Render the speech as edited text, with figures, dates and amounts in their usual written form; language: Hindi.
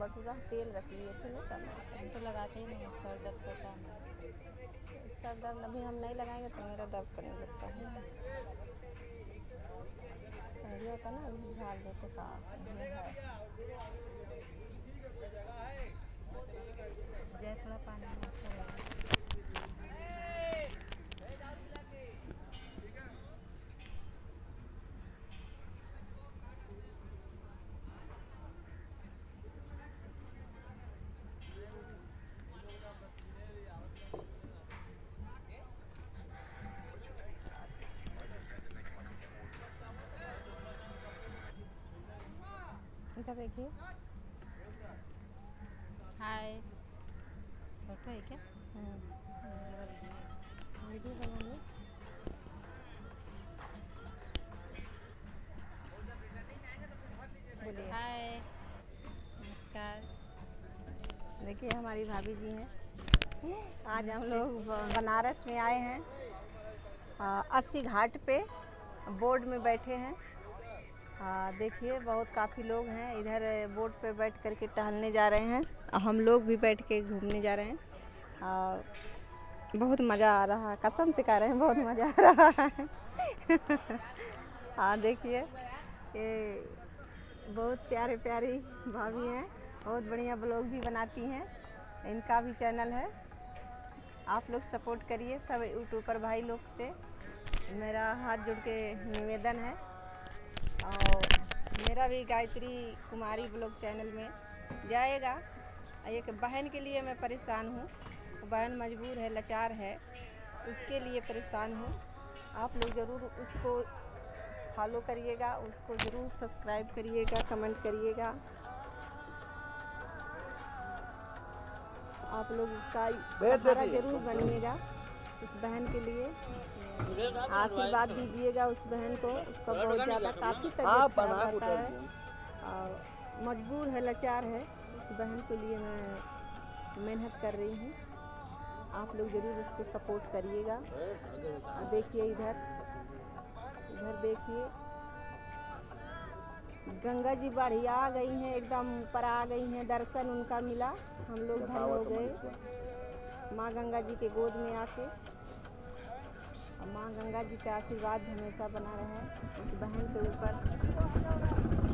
बटूरा तेल रख लिए थे ना सब। हम तो लगाते ही नहीं, सर दर्द होता है। सर दर्द अभी हम नहीं लगाएंगे तो मेरा दर्द करने लगता है। संध्या का ना झाड़ देते का है। जय थोड़ा पानी में अच्छा लगा। इधर देखिए। हाय, फोटो है क्या? वीडियो बनाइए। बोलिए। हाय, नमस्कार। देखिए हमारी भाभी जी हैं। आज हम लोग बनारस में आए हैं। 80 घाट पे बोर्ड में बैठे हैं। देखिए बहुत काफ़ी लोग हैं इधर बोट पे बैठ कर के टहलने जा रहे हैं और हम लोग भी बैठ के घूमने जा रहे हैं। बहुत मज़ा आ रहा है, कसम से कह रहे हैं बहुत मज़ा आ रहा है। देखिए ये बहुत प्यारे प्यारी भाभी हैं, बहुत बढ़िया ब्लॉग भी बनाती हैं। इनका भी चैनल है, आप लोग सपोर्ट करिए। सब यूट्यूबर भाई लोग से मेरा हाथ जोड़ के निवेदन है। और मेरा भी गायत्री कुमारी ब्लॉग चैनल में जाएगा। एक बहन के लिए मैं परेशान हूँ, बहन मजबूर है, लाचार है, उसके लिए परेशान हूँ। आप लोग ज़रूर उसको फॉलो करिएगा, उसको ज़रूर सब्सक्राइब करिएगा, कमेंट करिएगा। आप लोग उसका सहारा ज़रूर बनिएगा, उस बहन के लिए आशीर्वाद दीजिएगा। उस बहन को, उसका बहुत ज़्यादा काफ़ी तबीयत खराब रहता है और मजबूर है, लाचार है। उस बहन के लिए मैं मेहनत कर रही हूँ। आप लोग ज़रूर उसको सपोर्ट करिएगा। देखिए इधर देखिए गंगा जी बढ़िया आ गई हैं, एकदम ऊपर आ गई हैं। दर्शन उनका मिला, हम लोग धन्य हो गए माँ गंगा जी के गोद में आके। माँ गंगा जी का आशीर्वाद हमेशा बना रहे उस बहन के ऊपर।